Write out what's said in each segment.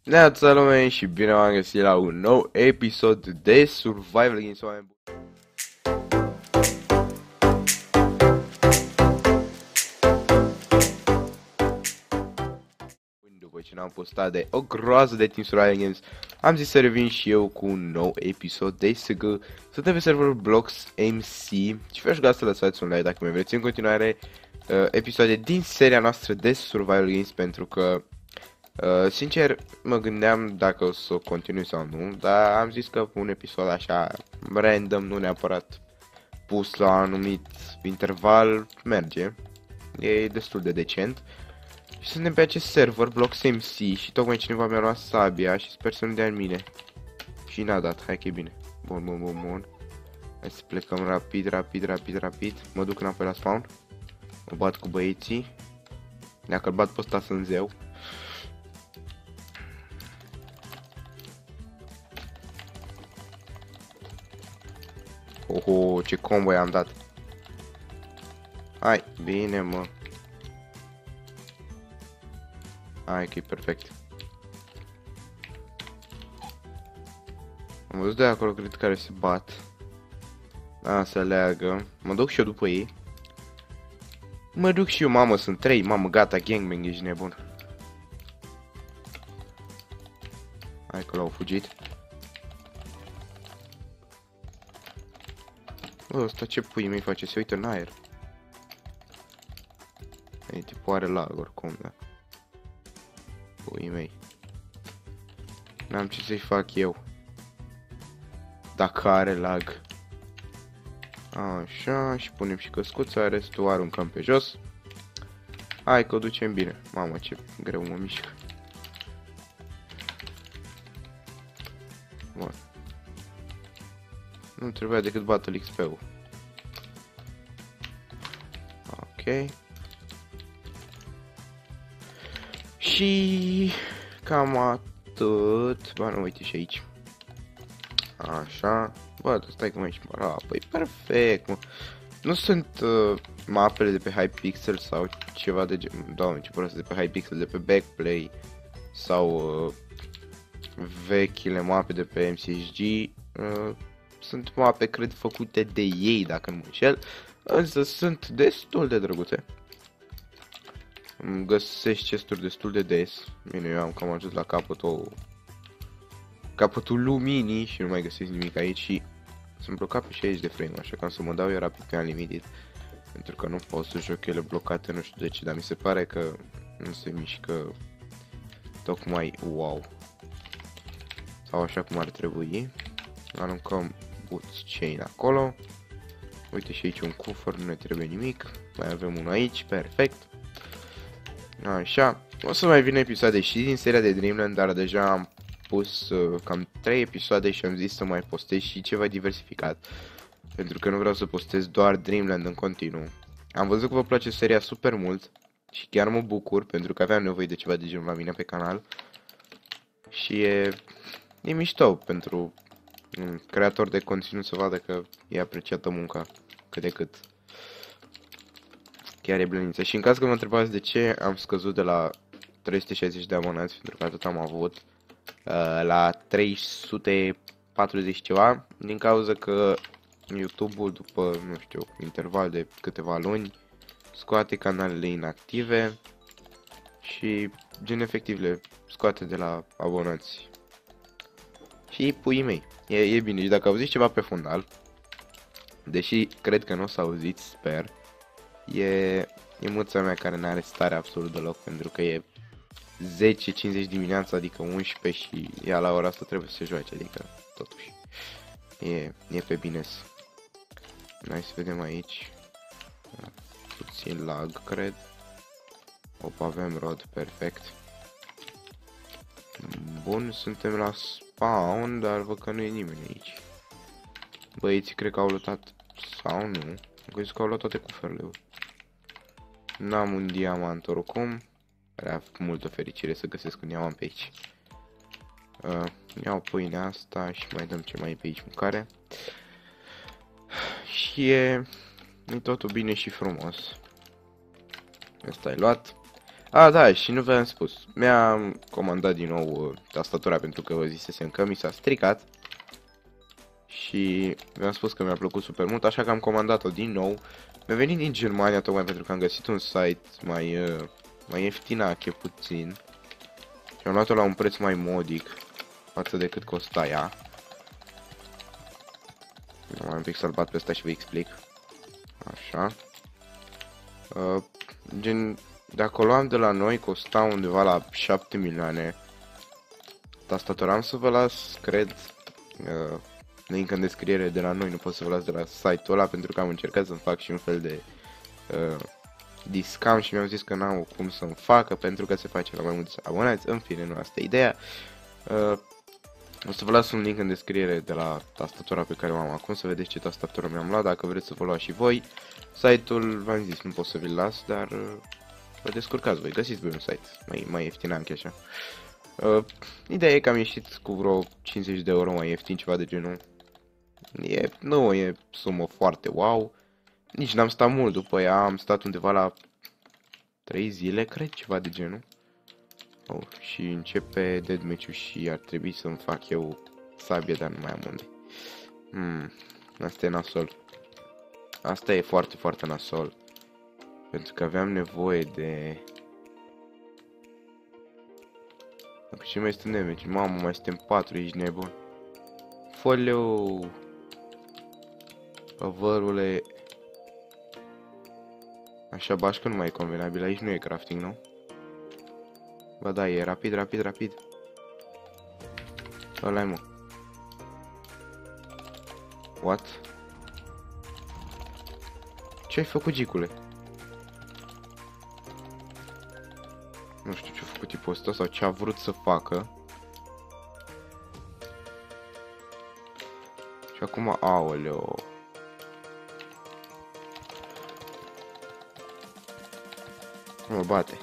Neața lume și bine v-am găsit la un nou episod de Survival Games, oameni buni. După ce n-am postat de o groază de timp Survival Games, am zis să revin și eu cu un nou episod de SG. Suntem pe serverul Blox MC și v-aș ruga să lăsați un like dacă mai vreți în continuare episoade din seria noastră de Survival Games, pentru că sincer, mă gândeam dacă o să o continui sau nu, dar am zis că un episod așa random, nu neapărat pus la un anumit interval, merge. E destul de decent. Și suntem pe acest server, Blox MC, și tocmai cineva mi-a luat sabia și sper să nu dea în mine. Și n-a dat, hai că e bine. Bun. Hai să plecăm rapid. Mă duc înapoi la spawn. Mă bat cu băieții. Dacă îl bat pe ăsta sunt zeu. Oho, ce combo i-am dat. Hai, bine mă. Hai că e perfect. Am văzut de acolo, cred, care se bat. A, se leagă. Mă duc și eu după ei. Mă duc și eu, mamă, sunt 3. Mamă, gata, gangbang, ești nebun. Hai că l-au fugit. Bă, ăsta ce pui mei face? Se uită în aer. E tipul are lag oricum, da. Puii mei. N-am ce să-i fac eu. Dacă are lag. Așa, și punem și căscuța, restul aruncăm pe jos. Hai că o ducem bine. Mamă, ce greu mă mișcă. Bun. Nu trebuia decât Battle XP-ul. Ok. Și cam atât. Bă, nu, uite și aici. Așa. Bă, stai cum aici. Păi perfect, mă. Nu sunt mapele de pe Hypixel sau ceva de gen. Doamne, ce prost, de pe Hypixel, de pe Backplay sau vechile mape de pe MCSG. Sunt mape, cred, făcute de ei, dacă nu mă înșel, însă sunt destul de drăguțe. Îmi găsesc chesturi destul de des. Bine, eu am cam ajuns la capătul luminii și nu mai găsesc nimic aici și sunt blocat pe 60 de frame, așa că am să mă dau eu rapid pe Unlimited, pentru că nu pot să joc ele blocate, nu știu de ce, dar mi se pare că nu se mișcă tocmai wow. Sau așa cum ar trebui. Aruncăm boots chain acolo. Uite și aici un cufăr, nu ne trebuie nimic. Mai avem unul aici, perfect. Așa, o să mai vină episoade și din seria de Dreamland, dar deja am pus cam 3 episoade și am zis să mai postez și ceva diversificat, pentru că nu vreau să postez doar Dreamland în continuu. Am văzut că vă place seria super mult și chiar mă bucur, pentru că aveam nevoie de ceva de genul la mine pe canal. Și e mișto pentru un creator de conținut să vadă că e apreciată munca cât de cât. Chiar e blăniță. Și în caz că mă întrebați de ce am scăzut de la 360 de abonați, pentru că atât am avut, la 340 ceva, din cauza că YouTube-ul, după, nu știu, interval de câteva luni, scoate canalele inactive și, gen, efectiv, le scoate de la abonați. Și puii mei, e bine. Și dacă auziți ceva pe fundal, deși cred că nu o să auziți, sper, e mâța mea care n-are stare absolut deloc, pentru că e 10:50 dimineața, adică 11 și ea la ora asta trebuie să se joace, adică totuși e pe bine. Hai să vedem aici. Puțin lag, cred. Opa, avem rod, perfect. Bun, suntem la spawn, dar văd că nu e nimeni aici. Băieții cred că au luat sau nu. Am crezut că au luat toate cuferele. N-am un diamant oricum. Era multă fericire să găsesc un diamant pe aici. Iau pâinea asta și mai dăm ce mai e pe aici, mâncare. Și e totul bine și frumos. Ăsta e luat. Da, și nu v-am spus. Mi-am comandat din nou tastatura pentru că vă zisesem că mi s-a stricat. Și mi-am spus că mi-a plăcut super mult, așa că am comandat-o din nou. Mi-a venit din Germania tocmai pentru că am găsit un site mai ieftinache puțin. Și am luat-o la un preț mai modic față de cât costa ea. Am un pic să-l bat pe ăsta și vă explic. Așa. Gen, dacă o luam de la noi, costa undeva la 7 milioane. Tastatura am să vă las, cred, link în descriere de la noi, nu pot să vă las de la site-ul ăla pentru că am încercat să-mi fac și un fel de discount și mi-au zis că n-au cum să-mi facă pentru că se face la mai mulți abonați. În fine, nu asta e ideea. O să vă las un link în descriere de la tastatura pe care o am acum, să vedeți ce tastatură mi-am luat, dacă vreți să vă luați și voi. Site-ul, v-am zis, nu pot să vi-l las, dar vă descurcați voi, găsiți voi un site mai ieftin, am așa. Ideea e că am ieșit cu vreo 50 de euro mai ieftin, ceva de genul. Nu e sumă foarte wow. Nici n-am stat mult după ea, am stat undeva la 3 zile, cred, ceva de genul. Și începe deathmatch-ul și ar trebui să-mi fac eu sabie, dar nu mai am unde. Asta e nasol. Asta e foarte, foarte nasol. Pentru că aveam nevoie de... Și mai este damage. Mamă, mai suntem 4, ești nebun. Foleu. Vărule. Așa bașcă nu mai e convenabil. Aici nu e crafting, nu? Ba da, e rapid, rapid, rapid. Ăla-i, mă. What? Ce ai făcut, gicule? Nu știu ce a făcut tipul ăsta sau ce a vrut să facă. Și acum, aoleo. Mă bate.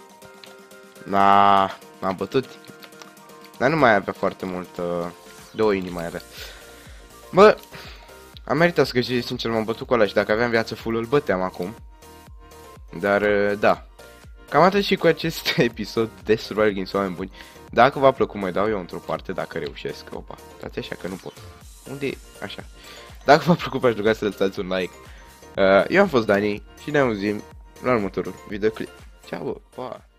M-a bătut. Dar nu mai avea foarte mult. 2 inimi mai avea. Bă, am meritat să găsi, sincer, m-am bătut cu ăla și dacă aveam viață full îl băteam acum. Dar, da. Cam atât și cu acest episod de Survival Games, oameni buni. Dacă v-a plăcut, mai dau eu într-o parte, dacă reușesc. Opa, dați așa că nu pot. Unde e? Așa. Dacă v-a plăcut, v-aș ruga să lăsați un like. Eu am fost Dani și ne auzim la următorul videoclip. Ceau, pa!